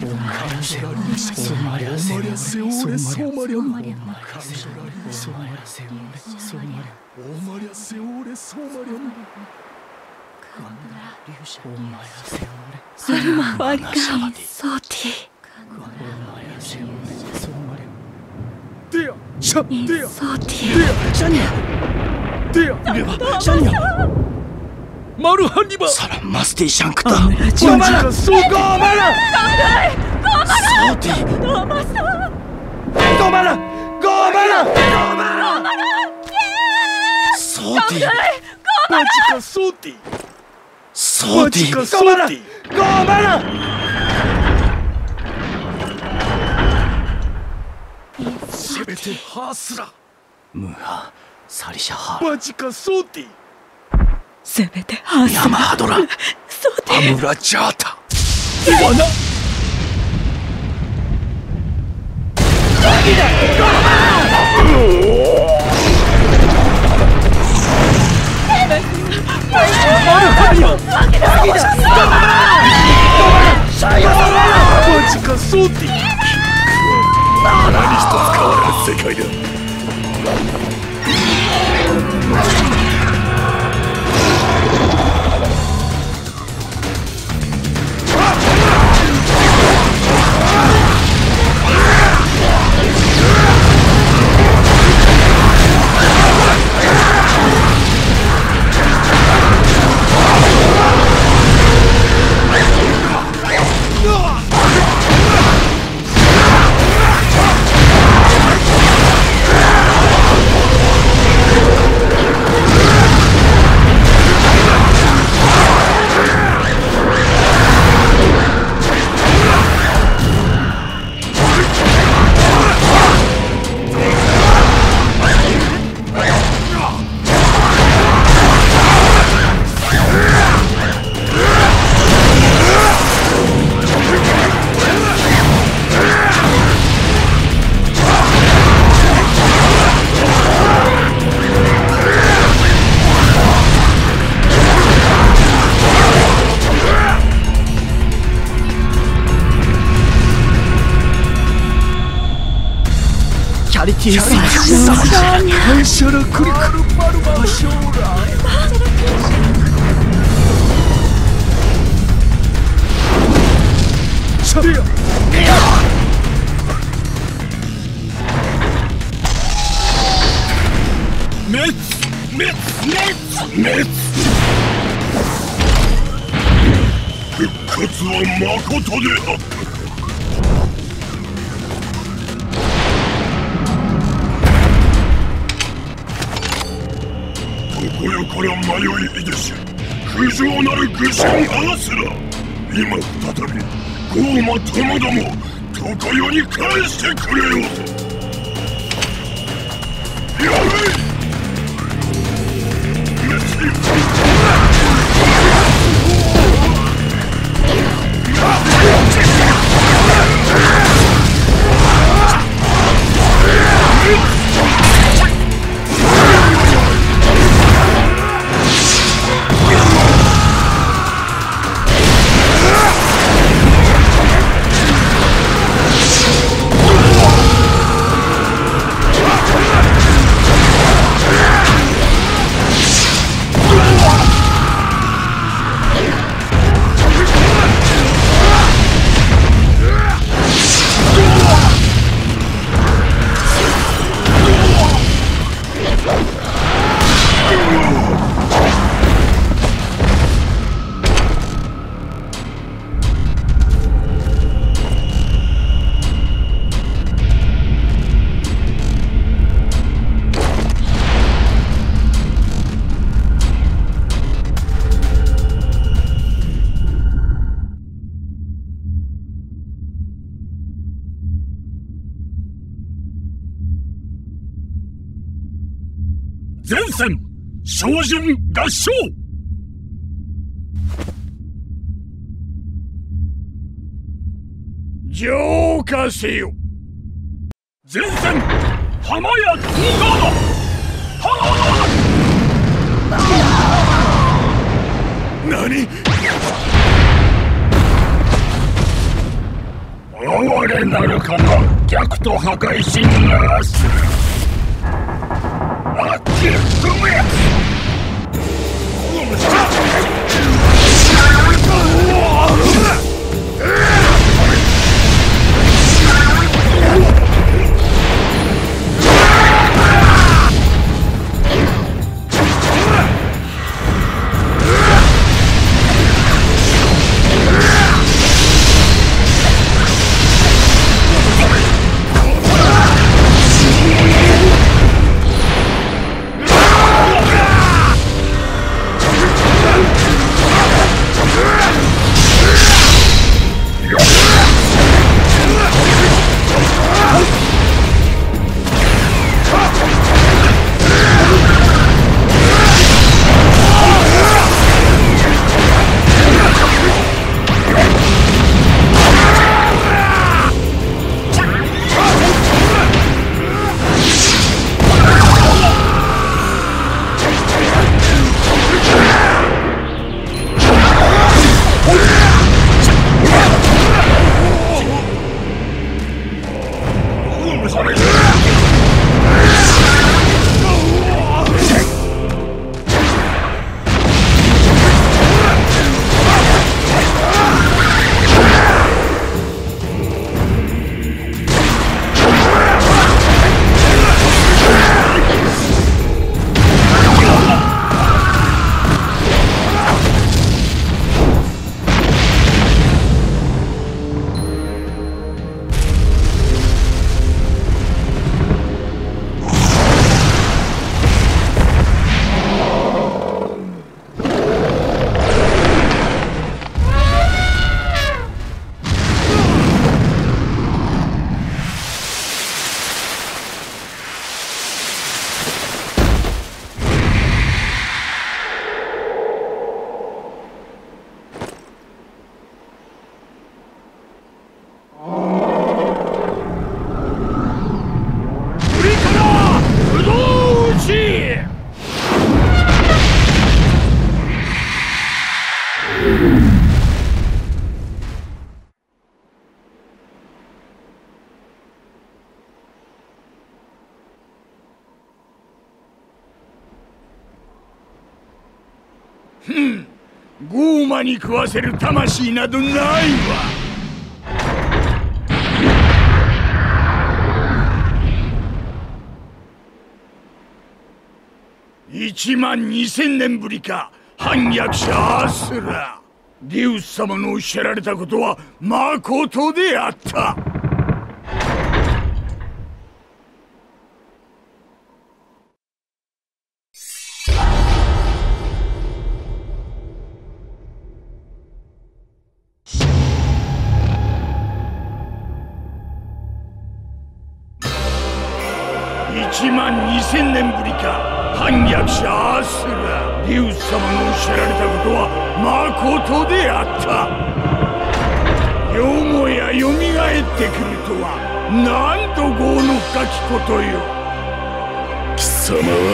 Salam mesti siyang kita. Gomana! Gomana! Soti! Gomana! Gomana! Soti! Bajika Soti! Soti! Gomana! Gomana! Sebete Hasra! Muha Sarisha Har! Bajika Soti! せめてハースヤマハドラそうでアムラジャータワナマジかソーティ何一つ変わらぬ世界だ復活はまことであった。こよから迷いいでし不浄なる愚者ハスラ今再びゴーマ友ども常世に返してくれようぞやれい前線照準合唱浄化せよ前線浜屋東川何かな逆と破壊神ならすあっち踏めゴーマに食わせる魂などないわ。12000年ぶりか、反逆者アスラ。デウス様のおっしゃられたことはまことであった。12000年ぶりか、反逆者アスラ。デウス様のおっしゃられたことはまことであった。よもやよみがえってくるとは、なんと業の深きことよ。貴様は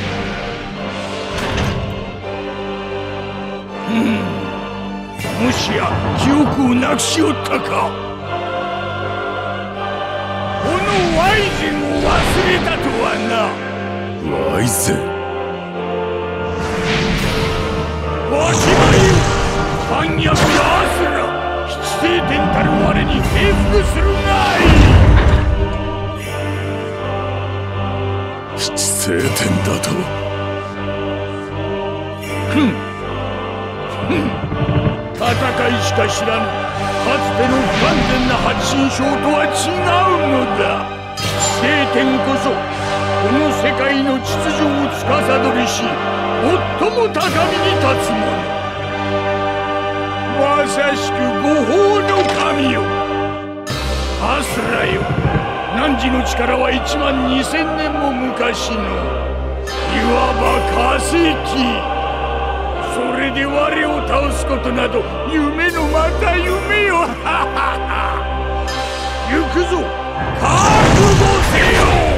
もしや記憶をなくしおったか。このワイゼンを忘れたとはな。ワイゼン。わしまよ、反逆者アスラ。七聖天たる我に平服するがいい。七聖天だと。戦いしか知らぬかつての不完全な八神将とは違うのだ。七聖天こそこの世界の秩序を司りし最も高みに立つ者。まさしく五法の神よ。アスラよ、汝の力は12000年も昔のいわば化石。それで我を倒すことなど夢のまた夢よ。行くぞ、覚悟せよ。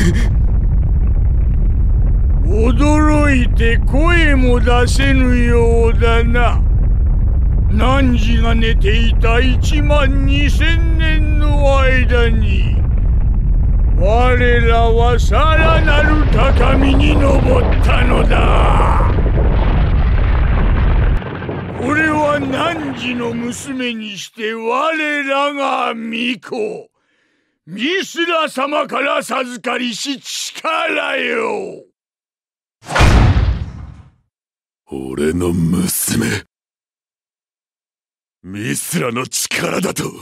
驚いて声も出せぬようだな。汝が寝ていた12000年の間に我らはさらなる高みに登ったのだ。これは汝の娘にして我らが巫女ミスラ様から授かりし力よ。 俺の娘ミスラの力だと。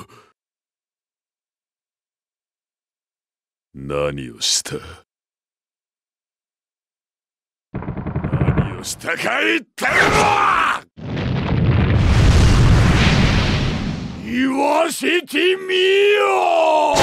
何をしたか言ってるの。 言わせてみよ。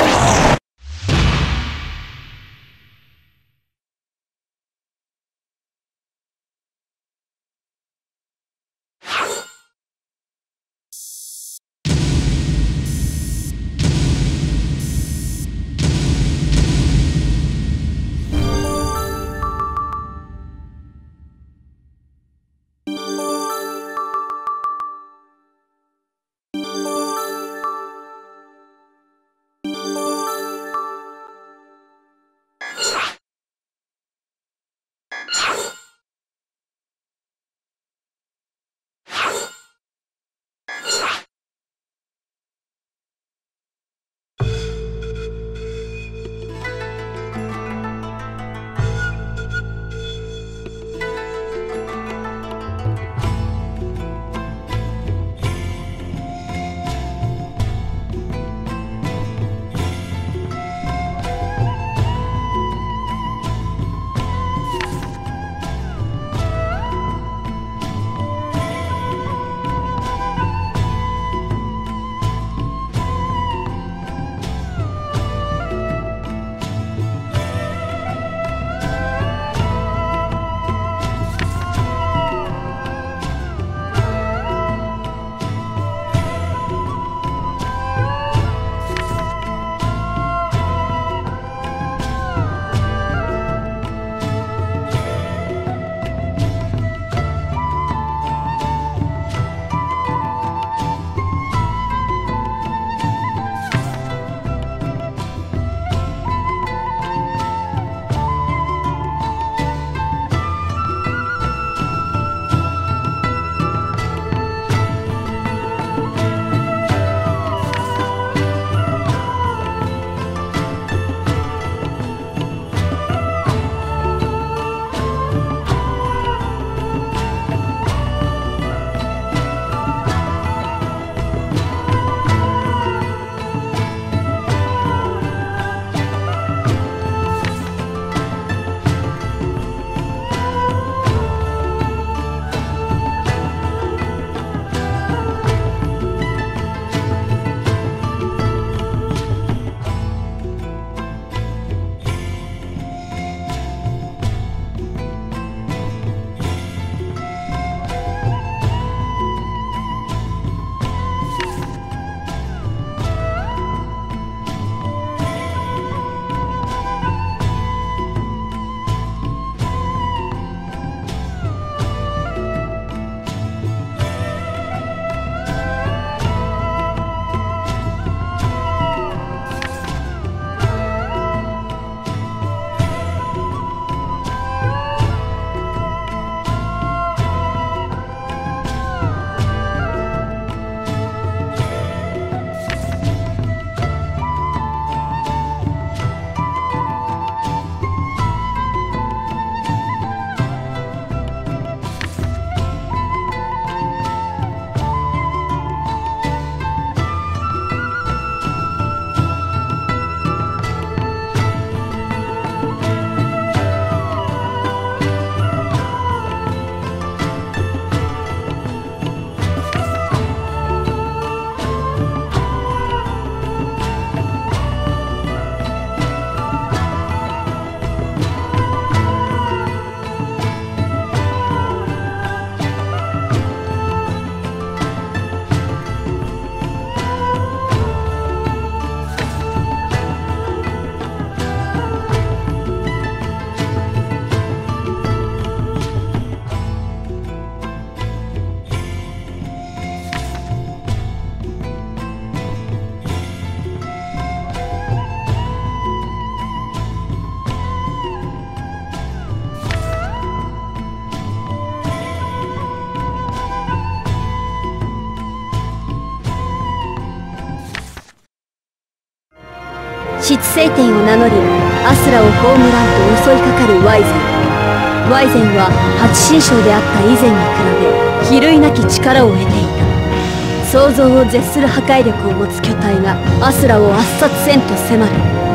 質聖典を名乗りアスラを葬らんと襲いかかるワイゼン。ワイゼンは八神将であった以前に比べ比類なき力を得ていた。想像を絶する破壊力を持つ巨体がアスラを圧殺せんと迫る。